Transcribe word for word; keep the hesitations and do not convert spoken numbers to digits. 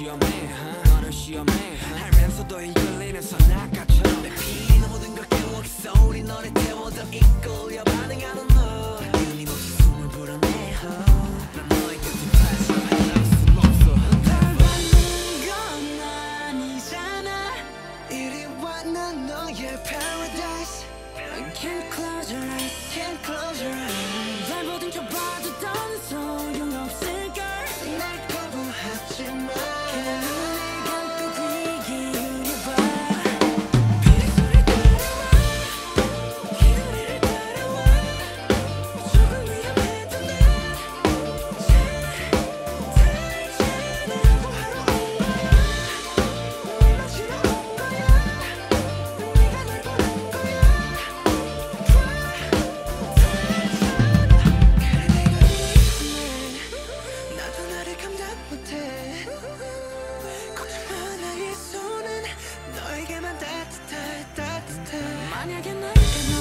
시험해 너를 시험해 알면서도 이끌리면서 나까처럼 내 피는 모든 걸 깨우겠어 우리 너를 태워도 이끌려 반응하는 너 끊임없이 숨을 불어내 난 너의 곁에 빠져 헤어날 순 없어 날 받는 건 아니잖아 이리 와 난 너의 paradise Can't close your eyes Can't close your eyes 날 모든 켜봐도 더는 소용없을걸 날 거부하지마 눈을 감고 귀 기울여봐 비소리 따라와 이 노래를 따라와 조금 위험해도 난 잘 달지않으려고 하러 온 거야 널 맞으러 온 거야 네가 날 보는 거야 그래 내가 위험해 나도 나를 감당 못해 걱정마 나의 손은 너에게만 따뜻해 따뜻해 만약에 날